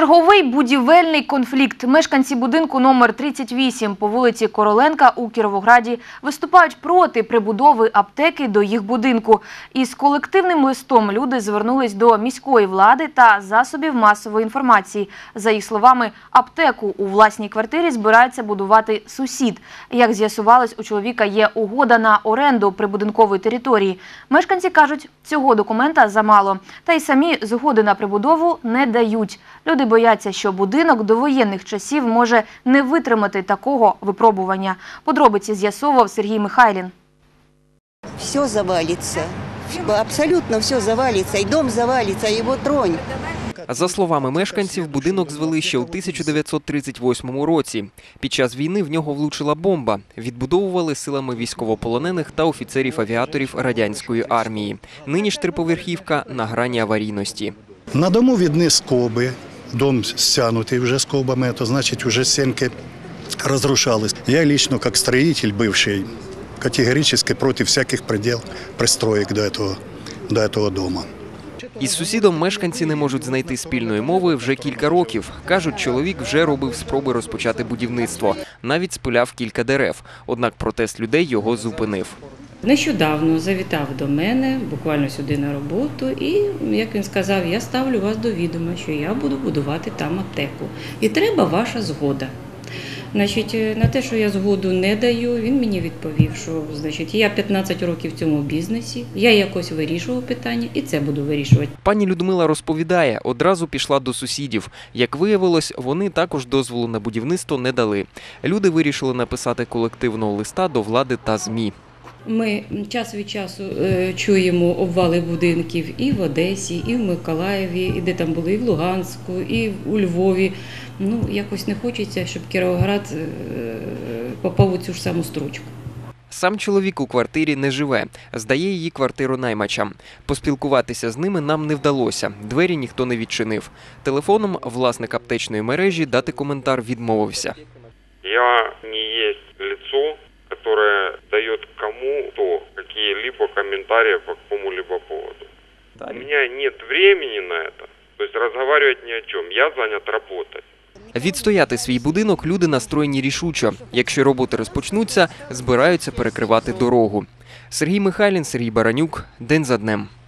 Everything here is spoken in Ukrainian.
Черговий будівельний конфлікт. Мешканці будинку номер 38 по вулиці Короленка у Кіровограді виступають проти прибудови аптеки до їх будинку. Із колективним листом люди звернулись до міської влади та засобів масової інформації. За їх словами, аптеку у власній квартирі збирається будувати сусід. Як з'ясувалось, у чоловіка є угода на оренду прибудинкової території. Мешканці кажуть, цього документа замало. Та й самі згоди на прибудову не дають. Люди бояться, що будинок довоєнних часів може не витримати такого випробування. Подробиці з'ясовував Сергій Михайлін. Все завалится. Абсолютно все завалится. И дом завалится, и его тронь. За словами мешканців, будинок звели ще у 1938 році. Під час війни в нього влучила бомба. Відбудовували силами військовополонених та офіцерів-авіаторів радянської армії. Нині ж триповерхівка на грані аварійності. На дому видны скобы. Дом стянутый уже скобами, это значит уже стенки разрушались. Я лично, как строитель бывший, категорически против всяких пристроек до этого дома. Із сусідом мешканці не можуть знайти спільної мови вже кілька років. Кажуть, чоловік вже робив спроби розпочати будівництво. Навіть спиляв кілька дерев. Однак протест людей його зупинив. Нещодавно завітав до мене, буквально сюди на роботу, і, як він сказав, я ставлю вас до відома, що я буду будувати там аптеку. І треба ваша згода. Значить, на те, що я згоду не даю, він мені відповів, що я 15 років в цьому бізнесі, я якось вирішував питання і це буду вирішувати. Пані Людмила розповідає, одразу пішла до сусідів. Як виявилось, вони також дозволу на будівництво не дали. Люди вирішили написати колективного листа до влади та ЗМІ. Ми час від часу чуємо обвали будинків і в Одесі, і в Миколаєві, і де там були, і в Луганську, і у Львові. Якось не хочеться, щоб Кіровоград попав у цю ж саму строчку. Сам чоловік у квартирі не живе. Здає її квартиру наймачам. Поспілкуватися з ними нам не вдалося. Двері ніхто не відчинив. Телефоном власник аптечної мережі дати коментар відмовився. Я не є лицо, которое дает кому-то какие-либо комментарии по какому-либо поводу. У меня нет времени на это, то есть разговаривать ни о чем. Я занят работой. Відстояти свій будинок люди настроєні рішучо. Якщо роботи розпочнуться, збираються перекривати дорогу. Сергій Михайлін, Сергій Баранюк. День за днем.